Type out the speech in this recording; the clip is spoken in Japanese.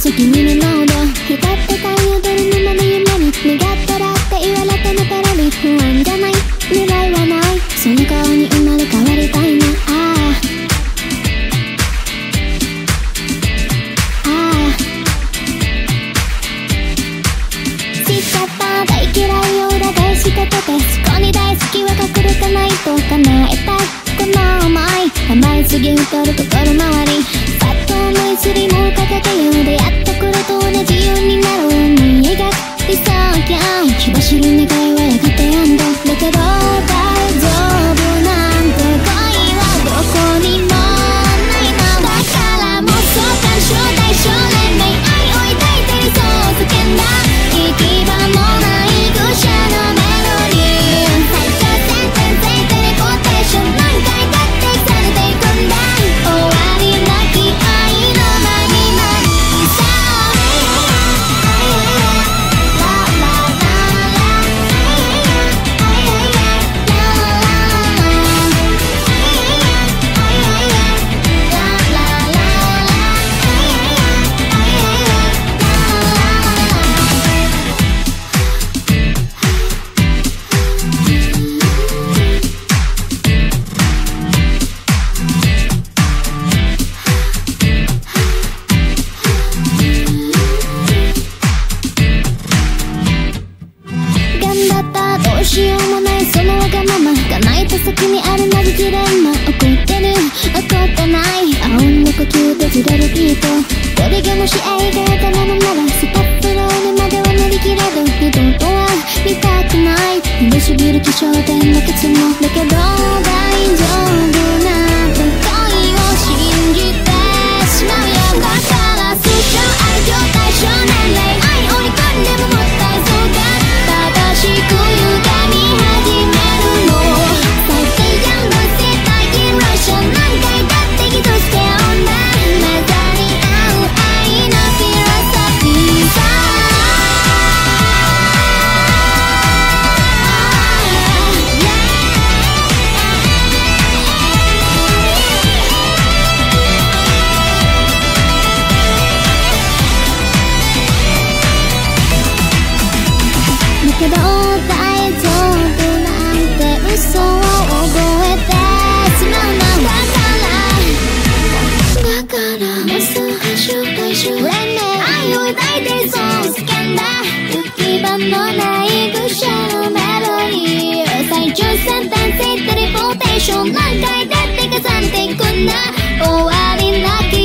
先にメロード光って太陽出る沼の夢に願ったらって言われてもペロリ不安じゃない未来はないその顔に生まれ変わりたいな知っちゃった大嫌いを裏返しててそこに大好きは隠れてないと叶えたこの想い甘いすぎ太る心周りパッと思いすりもかけてよ出会った頃と同じようになろう思い描く理想郷火走る願いはやがてやんだだけど大丈夫なんて恋はどこにもないのだからもうそう干渉対象恋愛愛を抱いて理想を叫んだ行き場もない愚者のメロディー最長線転生テレポーテーション何回だってされていくんだ終わりなき愛の間に間にさどうしようもないそのわがまま叶えた先にあるなじジレンマ怒ってる怒ってない青の呼吸でずれるビートこれがもし愛がやったものならスタッフロールまでは乗り切れる二度とは見たくない苦しぎる気象点のケツもだけど大丈夫なんて恋を信じてしまうよだから通常愛情対象年齢愛を憎んでももったいそうか正しく歪み始めるの最低やんの世界ギローション何回だって傷つけ合うんだ混ざり合う愛のフィロソフィーさだけど大丈夫なんて嘘を覚えてしまうのだからもうすぐ紹介しよう愛を抱いてそう叫んだ行き場のない愚者のメロディー最終先端性テレポーテーション何回だって重ねていくんだ終わりなき